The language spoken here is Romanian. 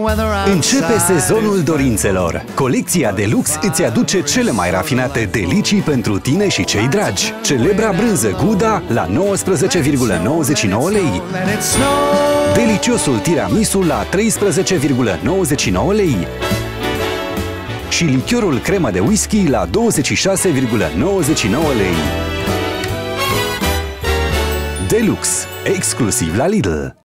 Începe sezonul dorințelor. Colecția Deluxe îți aduce cele mai rafinate delicii pentru tine și cei dragi. Celebra brânză Gouda la 19,99 lei. Deliciosul tiramisu la 13,99 lei. Și lichiorul cremă de whisky la 26,99 lei. Deluxe, exclusiv la Lidl.